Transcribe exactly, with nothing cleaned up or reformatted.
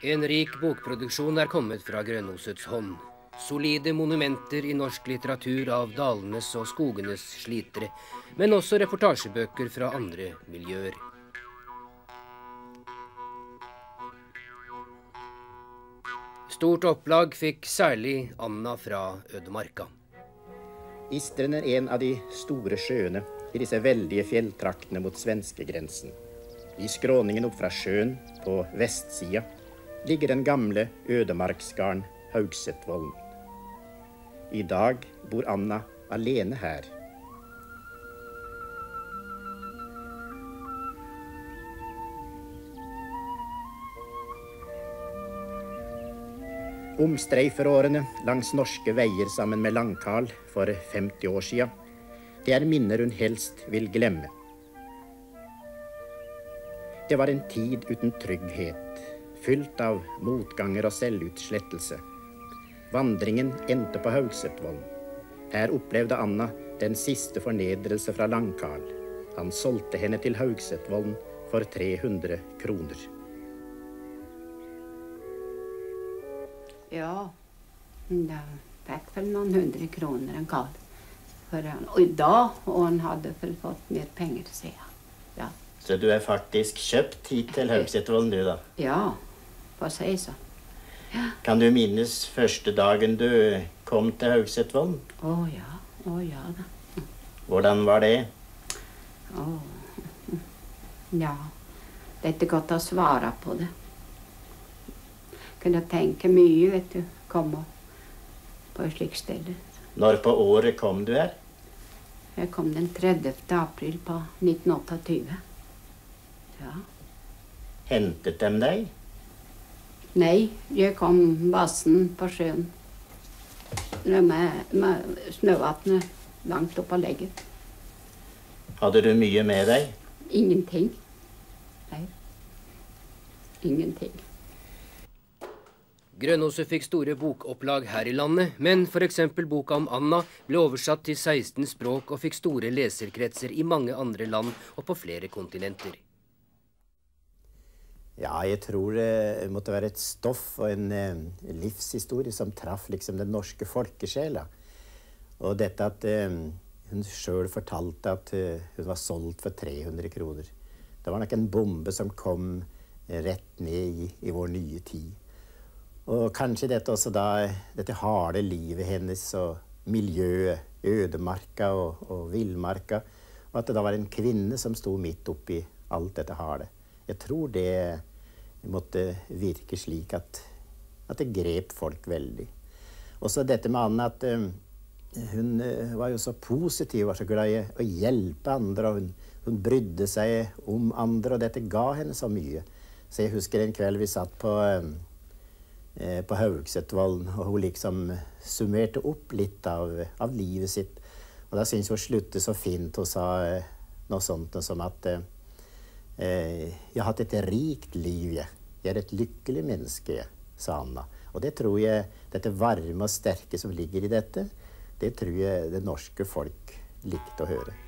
En rik bokproduksjon er kommet fra Grønnosets hånd. Solide monumenter i norsk litteratur av dalenes og skogenes slitere, men også reportasjebøker fra andre miljøer. Stort opplag fikk særlig Anna fra Ødemarka. Isteren er en av de store sjøene i disse veldige fjelltraktene mot svenskegrensen. I skråningen opp fra sjøen på vestsida ligger den gamle ødemarksgarden Haugsetvollen. I dag bor Anna alene her. Omstreiferårene langs norske veier sammen med Langkarl for femti år siden, det er minner hun helst vil glemme. Det var en tid uten trygghet, fylt av motganger og selvutslettelse. Vandringen endte på Haugsetvollen. Her opplevde Anna den siste fornedrelse fra Langkarl. Han solgte henne til Haugsetvollen for tre hundre kroner. Ja, det fikk vel noen hundre kroner en Karl. For han, og i dag, og han hadde vel fått mer penger, sier jeg. Ja. Så du er faktisk kjøpt hit til Haugsetvollen, du da? Ja, for å si så. Ja. Kan du minnes første dagen du kom til Haugsetvollen? Å ja, å ja da. Hvordan var det? Å, ja, det er ikke godt å svare på det. Kunne tenke mye, vet du, komme på et slikt sted. Når på året kom du her? Jeg kom den tredjevte april på nitten tjueåtte. Ja. Hentet dem deg? Nei, jeg kom vassen på sjøen. Med, med snøvattnet langt opp på legget. Hadde du mye med deg? Ingenting. Nei. Ingenting. Grønnoset fikk store bokopplag her i landet, men for eksempel boka om Anna ble oversatt til seksten språk og fikk store leserkretser i mange andre land og på flere kontinenter. Ja, jeg tror det måtte være et stoff og en eh, livshistorie som traff liksom den norske folkesjela. Og dette at eh, hun selv fortalte at eh, hun var solgt for tre hundre kroner. Det var nok en bombe som kom eh, rett ned i, i vår nye tid. Og kanskje dette også da, dette harde livet hennes og miljøet, ødemarka og, og villmarka, og at det da var en kvinne som stod midt oppi alt dette harde. Jeg tror det måtte virke slik at, at det grep folk veldig. Og så dette med Anna, at um, hun uh, var jo så positiv, var så glad i å hjelpe andre, og hun, hun brydde seg om andre, og dette ga henne så mye. Så jeg husker en kveld vi satt på, um, eh, på Haugsetvollen, og hun liksom summerte opp litt av, av livet sitt. Og da synes hun sluttet så fint, hun sa uh, noe sånt som at uh, Eh, jeg har hatt et rikt liv, jeg. Jeg er et lykkelig menneske, sa Anna. Og det tror jeg, dette varme og sterke som ligger i dette, det tror jeg det norske folk likte å høre.